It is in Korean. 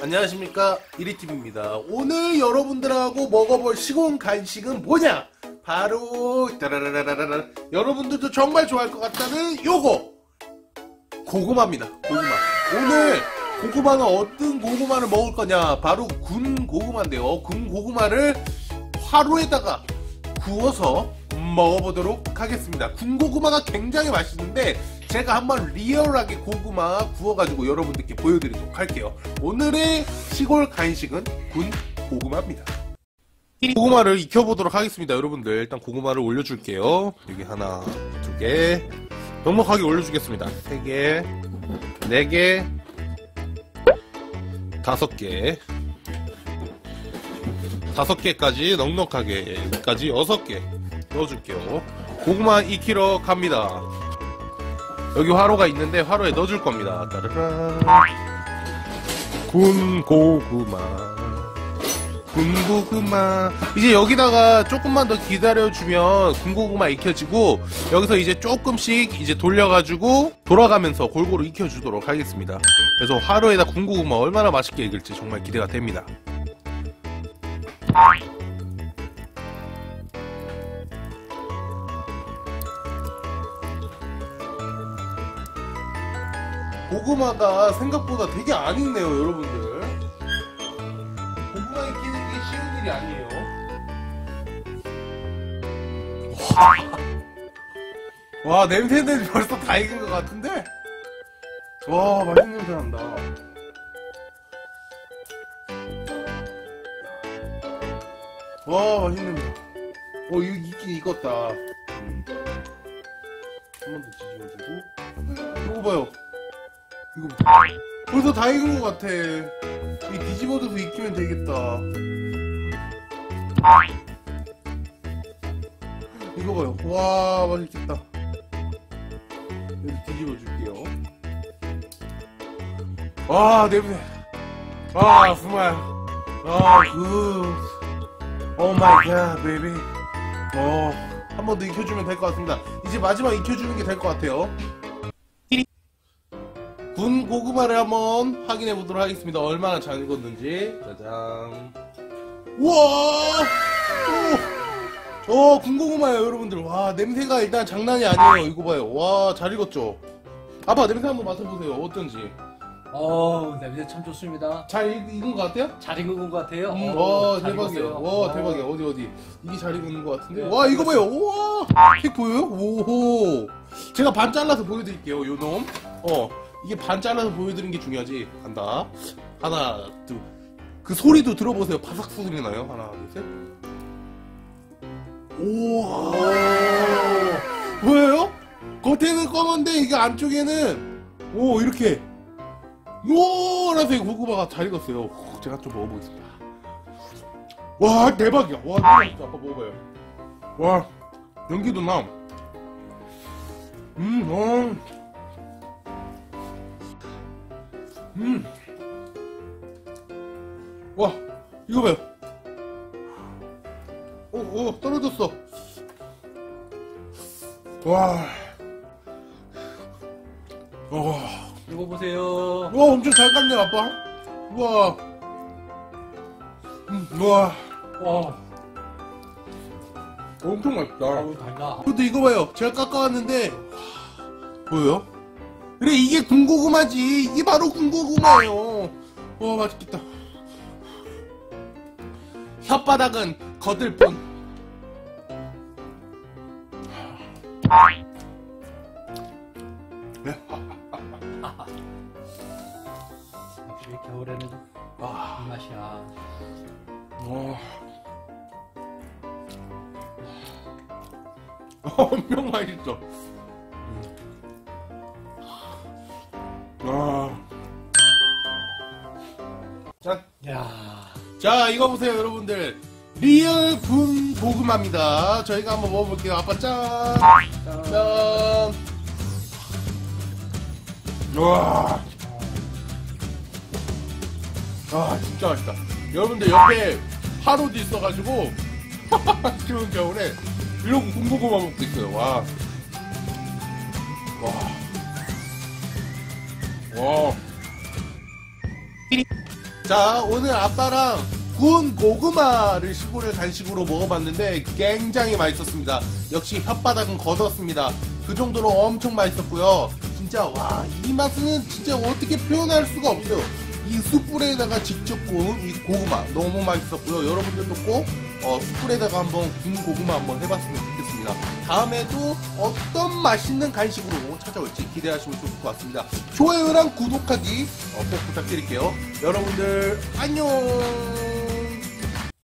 안녕하십니까, 이리TV입니다. 오늘 여러분들하고 먹어볼 시공 간식은 뭐냐? 바로 따라라라라라, 여러분들도 정말 좋아할 것 같다는 요거 고구마입니다. 고구마. 오늘 고구마는 어떤 고구마를 먹을 거냐? 바로 군 고구마인데요. 군 고구마를 화로에다가 구워서 먹어보도록 하겠습니다. 군 고구마가 굉장히 맛있는데 제가 한번 리얼하게 고구마 구워가지고 여러분들께 보여드리도록 할게요. 오늘의 시골 간식은 군 고구마입니다. 이 고구마를 익혀보도록 하겠습니다. 여러분들 일단 고구마를 올려줄게요. 여기 하나, 두 개, 넉넉하게 올려주겠습니다. 세 개, 네 개, 다섯 개, 다섯 개까지 넉넉하게, 여기까지 6개 넣어줄게요. 고구마 익히러 갑니다. 여기 화로가 있는데 화로에 넣어줄 겁니다. 따르란. 군고구마, 군고구마. 이제 여기다가 조금만 더 기다려주면 군고구마 익혀지고, 여기서 이제 조금씩 이제 돌려가지고 돌아가면서 골고루 익혀주도록 하겠습니다. 그래서 화로에다 군고구마 얼마나 맛있게 익을지 정말 기대가 됩니다. 고구마가 생각보다 되게 안 익네요, 여러분들. 고구마 익히는 게 쉬운 일이 아니에요. 와, 냄새는 벌써 다 익은 것 같은데? 와, 맛있는 냄새 난다. 와, 맛있는 냄새. 이거 익긴 익었다. 한 번 더 뒤집어주고. 이거 봐요. 이거 벌써 다 익은 것 같아. 이 뒤집어져서 익히면 되겠다. 이거 봐요. 와, 맛있겠다. 여기 뒤집어줄게요. 와, 냄새. 아, 정말. 아, 굿. 오 마이 갓, 베이비. 한 번 더 익혀주면 될 것 같습니다. 이제 마지막 익혀주는 게 될 것 같아요. 군 고구마를 한번 확인해 보도록 하겠습니다. 얼마나 잘 익었는지. 짜잔. 우와! 군 고구마예요, 여러분들. 와, 냄새가 일단 장난이 아니에요. 이거 봐요. 와, 잘 익었죠? 아빠, 냄새 한번 맡아보세요. 어떤지. 냄새 참 좋습니다. 잘 익은 것 같아요? 잘 익은 것 같아요. 와, 대박이에요. 와, 대박이야. 어디. 이게 잘 익은 것 같은데? 와, 이거 봐요. 우와! 색 보여요? 오호. 제가 반 잘라서 보여드릴게요, 요 놈. 이게 반 잘라서 보여드리는 게 중요하지. 간다. 하나, 둘. 그 소리도 들어보세요. 바삭 소리 나요. 하나, 둘, 셋. 우와. 보여요? 겉에는 검은데 이게 안쪽에는 이렇게 노란색 고구마가 잘 익었어요. 제가 좀 먹어보겠습니다. 와, 대박이야. 와, 대박이야. 아빠 먹어봐요. 와, 연기도 나. 와, 이거 봐요. 떨어졌어. 와. 이거 보세요. 와, 엄청 잘 깠네, 아빠. 우와. 우와. 와, 엄청 맛있다. 달다. 근데 이거 봐요. 제가 깎아왔는데, 보여요? 그래, 이게 군고구마지. 이게 바로 군고구마예요. 와, 맛있겠다. 혓바닥은 거들 뿐. 역시 겨울에는 이 맛이야. 엄청 맛있어. 자, 이거 보세요, 여러분들. 리얼 군 고구마입니다. 저희가 한번 먹어볼게요. 아빠 짠! 짠! 와. 진짜 맛있다. 여러분들 옆에 화로도 있어가지고 추운 겨울에 이러고 군고구마 먹고 있어요. 와. 와. 자, 오늘 아빠랑 구운 고구마를 시골 간식으로 먹어봤는데 굉장히 맛있었습니다. 역시 혓바닥은 걷었습니다. 그 정도로 엄청 맛있었고요. 진짜 와, 이 맛은 진짜 어떻게 표현할 수가 없어요. 이 숯불에다가 직접 구운 이 고구마 너무 맛있었고요. 여러분들도 꼭 숯불에다가 한번 구운 고구마 한번 해봤으면 좋겠습니다. 다음에도 어떤 맛있는 간식으로 찾아올지 기대하시면 좋을 것 같습니다. 좋아요랑 구독하기 꼭 부탁드릴게요. 여러분들 안녕.